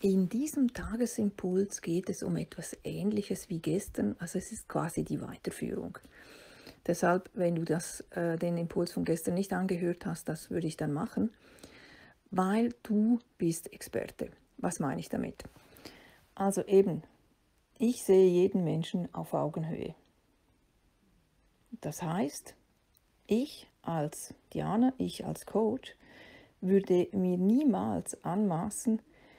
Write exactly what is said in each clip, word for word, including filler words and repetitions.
In diesem Tagesimpuls geht es um etwas Ähnliches wie gestern, also es ist quasi die Weiterführung. Deshalb, wenn du das, äh, den Impuls von gestern nicht angehört hast, das würde ich dann machen, weil du bist Experte. Was meine ich damit? Also eben, ich sehe jeden Menschen auf Augenhöhe. Das heißt, ich als Diana, ich als Coach, würde mir niemals anmaßen,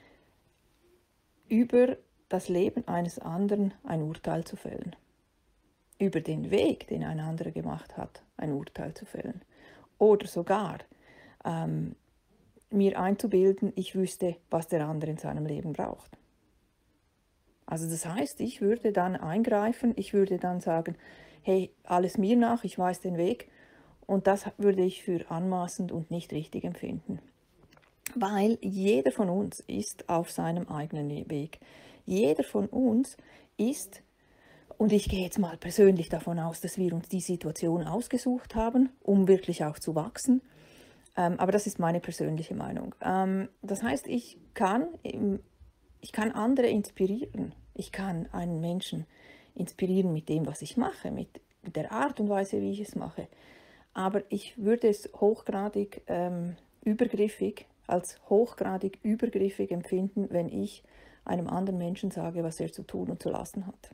über das Leben eines anderen ein Urteil zu fällen. Über den Weg, den ein anderer gemacht hat, ein Urteil zu fällen. Oder sogar ähm, mir einzubilden, ich wüsste, was der andere in seinem Leben braucht. Also das heißt, ich würde dann eingreifen, ich würde dann sagen, hey, alles mir nach, ich weiß den Weg. Und das würde ich für anmaßend und nicht richtig empfinden. Weil jeder von uns ist auf seinem eigenen Weg. Jeder von uns ist, und ich gehe jetzt mal persönlich davon aus, dass wir uns die Situation ausgesucht haben, um wirklich auch zu wachsen. Ähm, aber das ist meine persönliche Meinung. Ähm, das heißt, ich kann, ich kann andere inspirieren. Ich kann einen Menschen inspirieren mit dem, was ich mache, mit der Art und Weise, wie ich es mache. Aber ich würde es hochgradig ähm, übergriffig, als hochgradig übergriffig empfinden, wenn ich einem anderen Menschen sage, was er zu tun und zu lassen hat.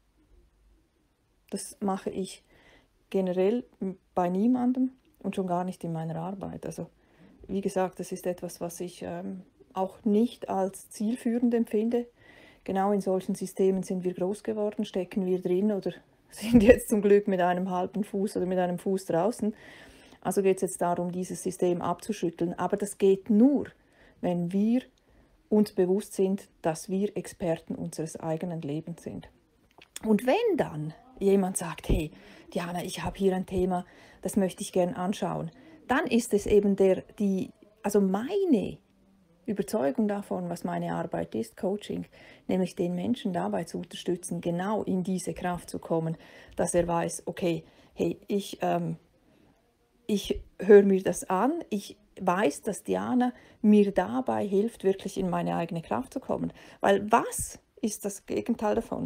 Das mache ich generell bei niemandem und schon gar nicht in meiner Arbeit. Also wie gesagt, das ist etwas, was ich ähm, auch nicht als zielführend empfinde. Genau in solchen Systemen sind wir groß geworden, stecken wir drin oder sind jetzt zum Glück mit einem halben Fuß oder mit einem Fuß draußen. Also geht es jetzt darum, dieses System abzuschütteln. Aber das geht nur, wenn wir uns bewusst sind, dass wir Experten unseres eigenen Lebens sind. Und wenn dann jemand sagt, hey, Diana, ich habe hier ein Thema, das möchte ich gerne anschauen, dann ist es eben der, die, also meine Überzeugung davon, was meine Arbeit ist, Coaching, nämlich den Menschen dabei zu unterstützen, genau in diese Kraft zu kommen, dass er weiß, okay, hey, ich, ähm, ich höre mir das an, ich weiß, dass Diana mir dabei hilft, wirklich in meine eigene Kraft zu kommen. Weil was ist das Gegenteil davon?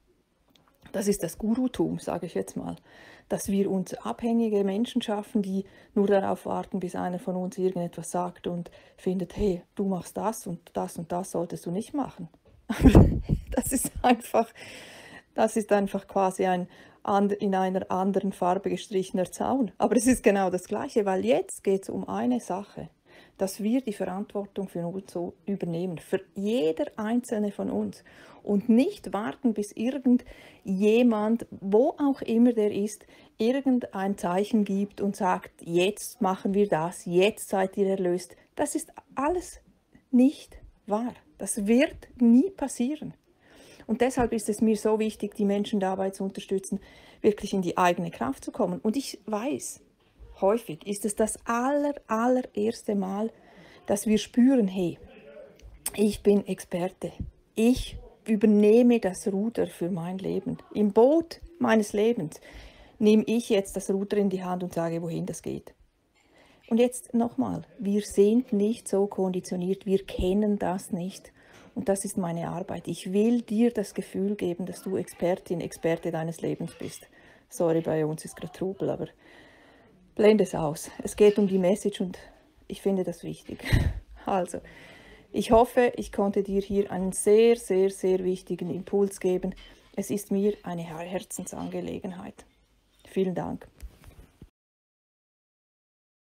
Das ist das Gurutum, sage ich jetzt mal. Dass wir uns abhängige Menschen schaffen, die nur darauf warten, bis einer von uns irgendetwas sagt und findet, hey, du machst das und das und das solltest du nicht machen. Das ist einfach, das ist einfach quasi ein in einer anderen Farbe gestrichener Zaun. Aber es ist genau das Gleiche, weil jetzt geht es um eine Sache, dass wir die Verantwortung für uns so übernehmen, für jeder einzelne von uns und nicht warten, bis irgendjemand, wo auch immer der ist, irgendein Zeichen gibt und sagt, jetzt machen wir das, jetzt seid ihr erlöst. Das ist alles nicht wahr. Das wird nie passieren. Und deshalb ist es mir so wichtig, die Menschen dabei zu unterstützen, wirklich in die eigene Kraft zu kommen. Und ich weiß, häufig ist es das aller, allererste Mal, dass wir spüren, hey, ich bin Experte. Ich übernehme das Ruder für mein Leben. Im Boot meines Lebens nehme ich jetzt das Ruder in die Hand und sage, wohin das geht. Und jetzt nochmal, wir sind nicht so konditioniert, wir kennen das nicht. Und das ist meine Arbeit. Ich will dir das Gefühl geben, dass du Expertin, Experte deines Lebens bist. Sorry, bei uns ist gerade Trubel, aber blende es aus. Es geht um die Message und ich finde das wichtig. Also, ich hoffe, ich konnte dir hier einen sehr, sehr, sehr wichtigen Impuls geben. Es ist mir eine Herzensangelegenheit. Vielen Dank.